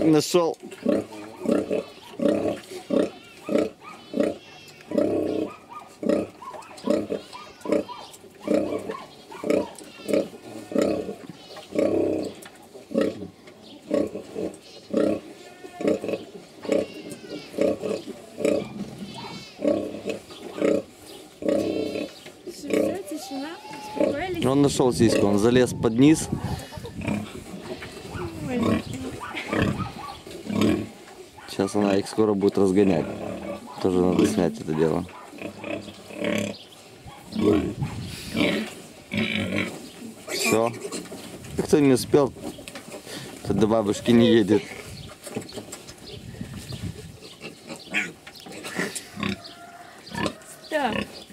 Нашел. Он нашел сиську, он залез под низ. Сейчас она их скоро будет разгонять. Тоже надо снять это дело. Все. Кто не успел, то до бабушки не едет. Да.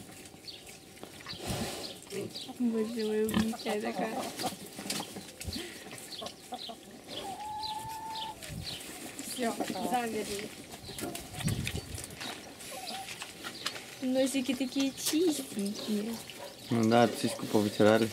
Боже мой, умничая такая. Все, замерли. Носики такие чистенькие. Ну да, сиську повытирали.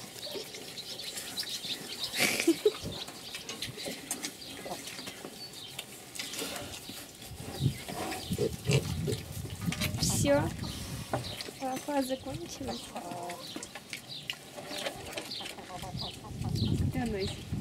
Все. Лафа закончилась. Да, носик.